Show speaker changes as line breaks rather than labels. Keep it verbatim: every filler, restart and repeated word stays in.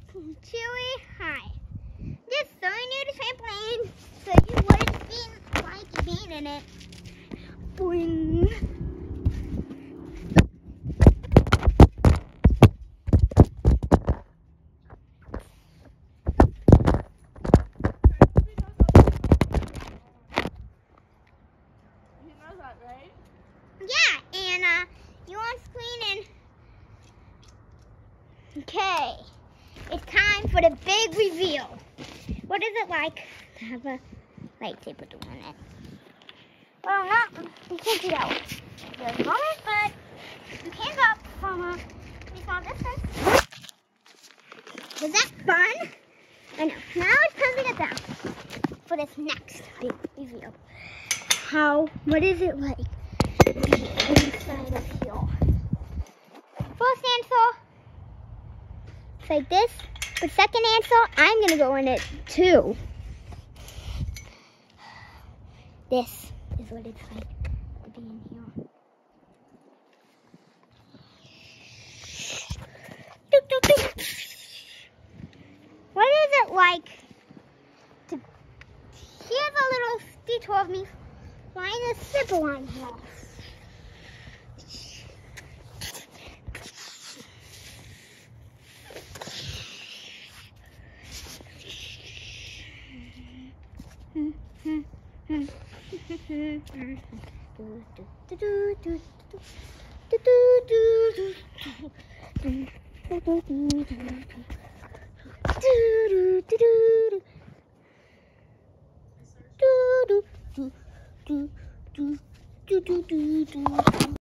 Chewy, hi. Just throwing you the trampoline so you wouldn't feel like being in it. Boing.
You know that, right?
Yeah, and uh, you on screen and okay, it's time for the big reveal. What is it like to have a lightsaber door in it? Well, not, you can't do that one. There's a moment, but you can go up from a pretty small distance. Was that fun? I know. Now it's time to get down for this next big reveal. How, what is it like to be inside of here? First answer, it's like this. But second answer, I'm going to go in it too. This is what it's like to be in here. Doop, doop, doop. What is it like to... Here's a little detour of me flying a zipper line here.